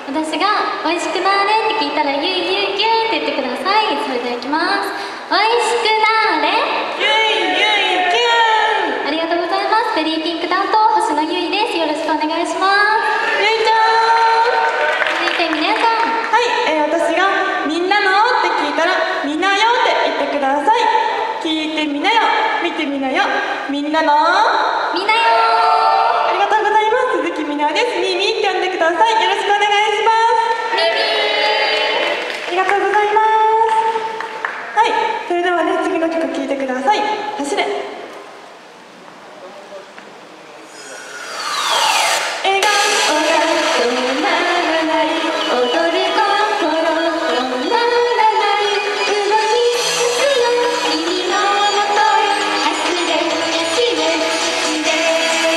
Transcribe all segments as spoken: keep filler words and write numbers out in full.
私が美味しくなーれって聞いたらゆいゆいぎゅーって言ってください。それではいきます。美味しくなーれゆいゆいぎゅー。 ありがとうございます。ベリーピンク担当星野ゆいです。よろしくお願いします。 ゆいちゃん。 続いてみなさん。 はい、えー、私がみんなのって聞いたらみんなよって言ってください。聞いてみなよ、見てみなよ、みんなのみんなよー。ありがとうございます。鈴木みなです。ミミって呼んでください。よろしくお願いします。 ミミありがとうございます。はい、それではね、次の曲聴いてください。走れ。笑顔が止まらない、踊る心止まらない、動き出すよ君のもとへ、走れ走れ走れ。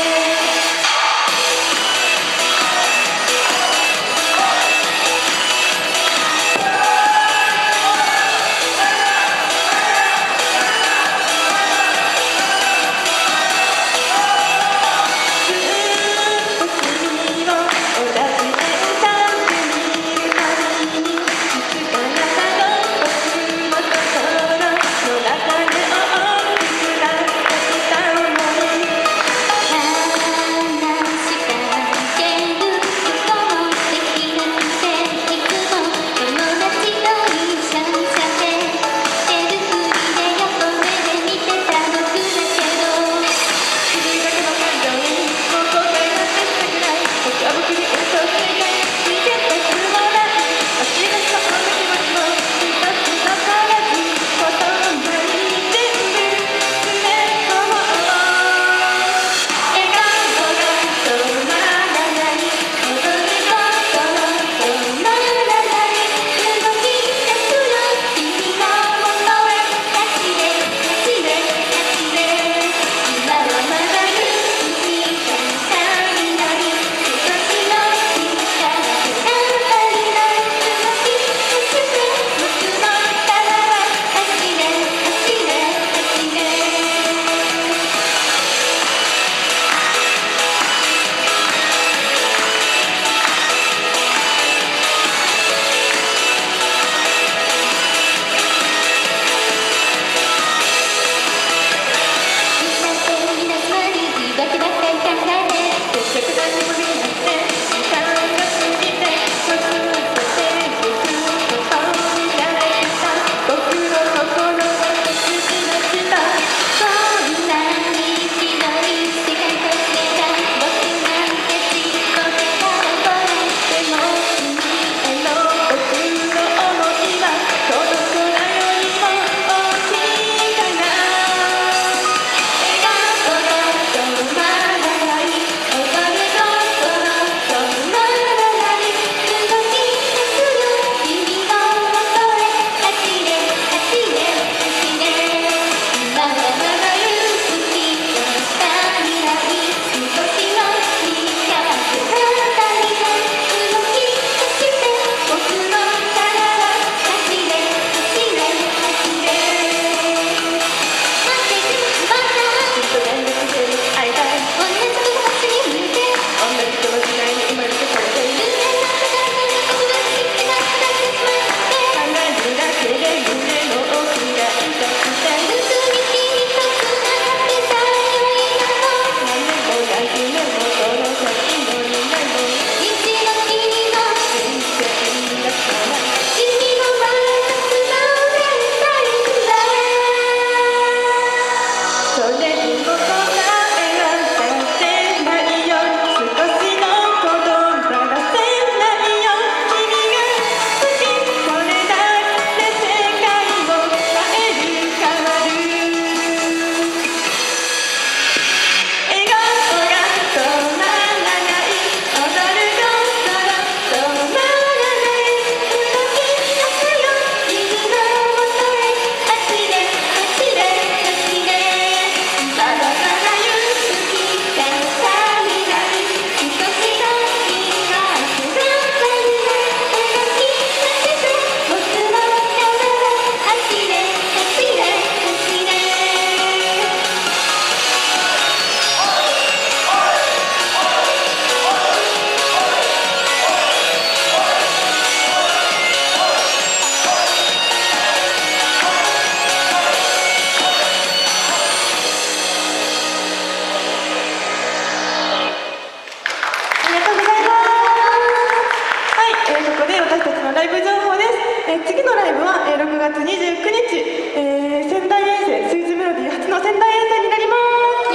がつにじゅうくにち、えー、仙台遠征、スイーツメロディー初の仙台遠征になります。 イエ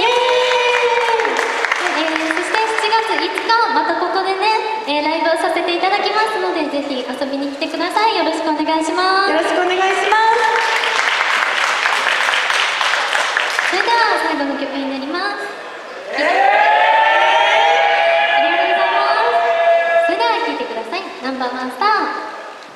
ーイ、えー、そしてしちがついつかまたここでね、えー、ライブをさせていただきますので、ぜひ遊びに来てください。よろしくお願いします。 よろしくお願いします。 それでは最後の曲になります。ありがとうございます。それでは聴いてください。ナンバーワンスター。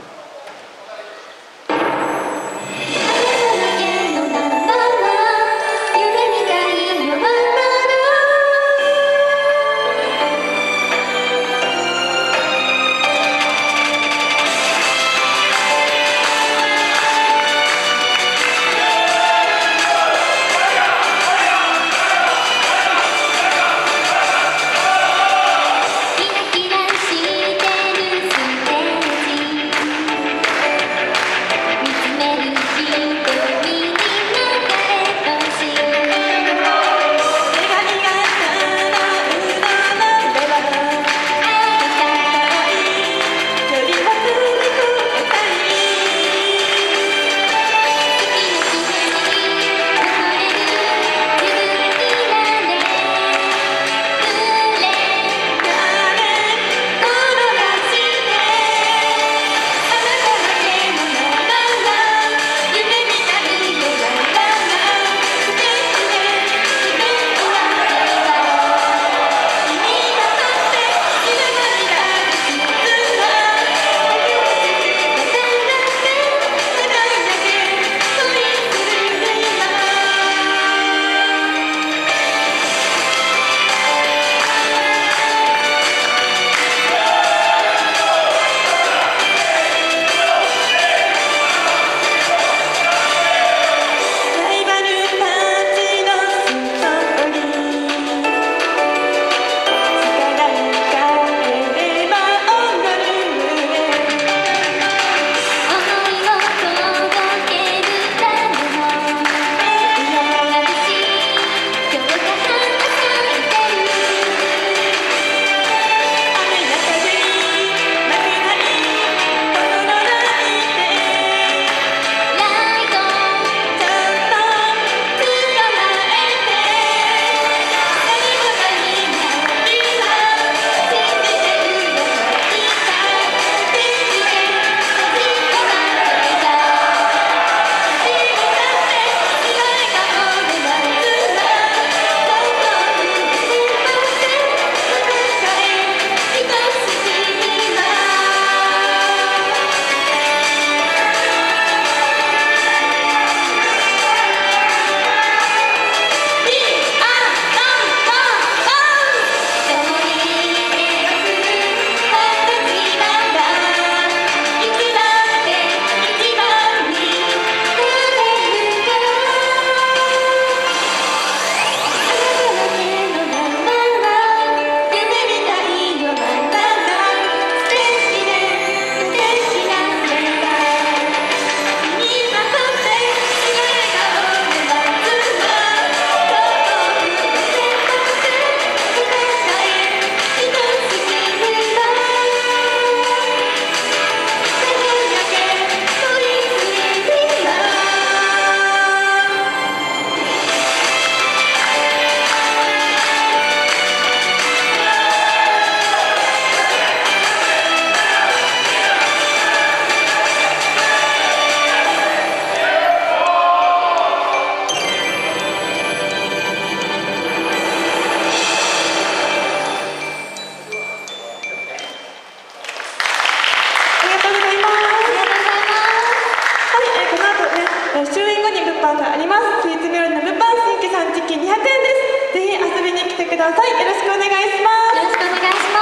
ください。よろしくお願いします。 よろしくお願いします。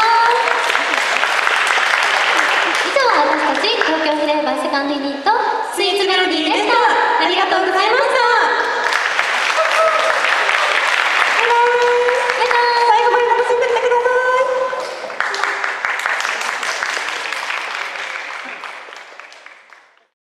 以上、私たち東京フレーバーセカンドユニットスイーツメロディー